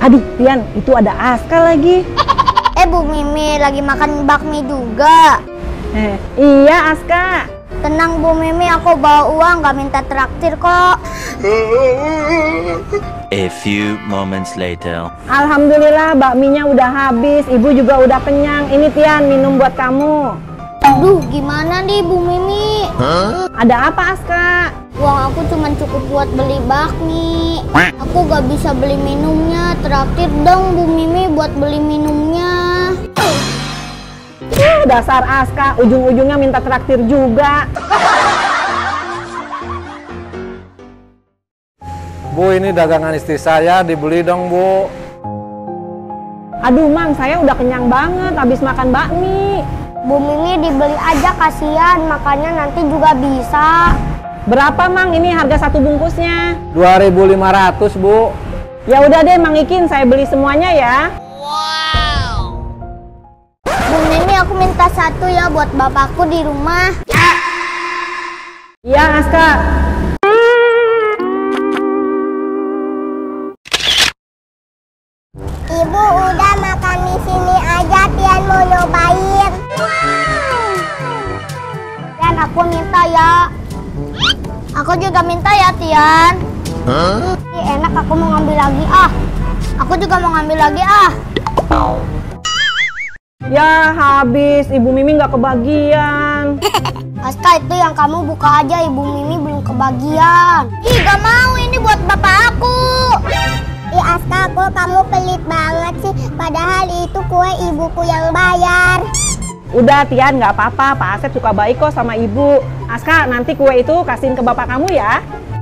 Aduh, Tian, itu ada Aska lagi. Bu Mimi lagi makan bakmi juga. Iya, Aska. Tenang Bu Mimi, aku bawa uang, gak minta traktir kok. A few moments later. Alhamdulillah bakminya udah habis, ibu juga udah kenyang. Ini Tian, minum buat kamu. Aduh, gimana nih Bu Mimi? Ada apa, Aska? Uang aku cuma cukup buat beli bakmi. Aku gak bisa beli minumnya. Traktir dong Bu Mimi buat beli minumnya. Dasar Aska, ujung-ujungnya minta traktir juga. Bu, ini dagangan istri saya, dibeli dong, Bu. Aduh, Mang, saya udah kenyang banget habis makan bakmi. Bu Mimi dibeli aja, kasihan, makannya nanti juga bisa. Berapa, Mang, ini harga satu bungkusnya? 2.500, Bu. Ya udah deh, Mang Ikin, saya beli semuanya ya. Bu Mimi, aku minta satu ya buat bapakku di rumah. Iya, Aska. Ibu udah makan di sini aja, Tian mau nyobain. Tian, aku minta ya. Aku juga minta ya, Tian. Ini enak, aku mau ngambil lagi ah. Aku juga mau ngambil lagi ah. Ya habis, Ibu Mimi nggak kebagian. Aska, itu yang kamu buka aja, Ibu Mimi belum kebagian. Ih, gak mau, ini buat bapak aku. Ih Aska, kok kamu pelit banget sih? Padahal itu kue ibuku yang bayar. Udah Tian, nggak apa-apa, Pak Asep suka baik kok sama ibu. Aska, nanti kue itu kasihin ke bapak kamu ya.